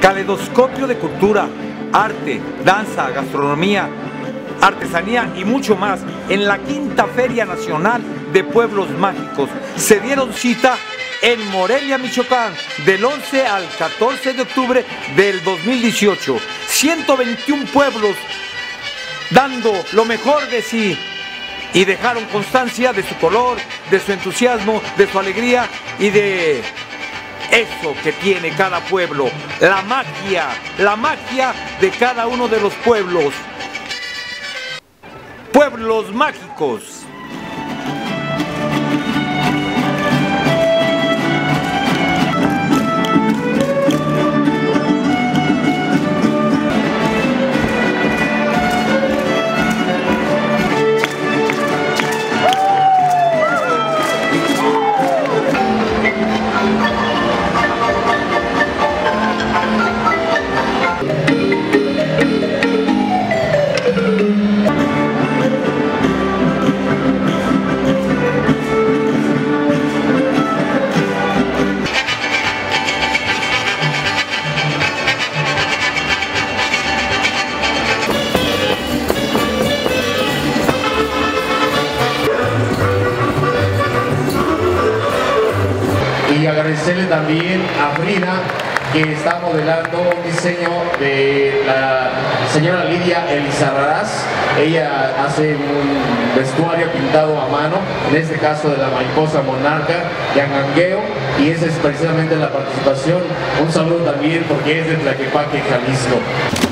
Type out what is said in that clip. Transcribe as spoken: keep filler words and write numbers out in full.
Caleidoscopio de cultura, arte, danza, gastronomía, artesanía y mucho más en la quinta Feria Nacional de Pueblos Mágicos. Se dieron cita en Morelia, Michoacán, del once al catorce de octubre del dos mil dieciocho. ciento veintiún pueblos dando lo mejor de sí y dejaron constancia de su color, de su entusiasmo, de su alegría y de eso que tiene cada pueblo, la magia, la magia de cada uno de los pueblos. Pueblos mágicos. Y agradecerle también a Frida, que está modelando un diseño de la señora Lidia Elizarraz. Ella hace un vestuario pintado a mano, en este caso de la mariposa monarca de Angangueo, y esa es precisamente la participación. Un saludo también porque es de Tlaquepaque, Jalisco.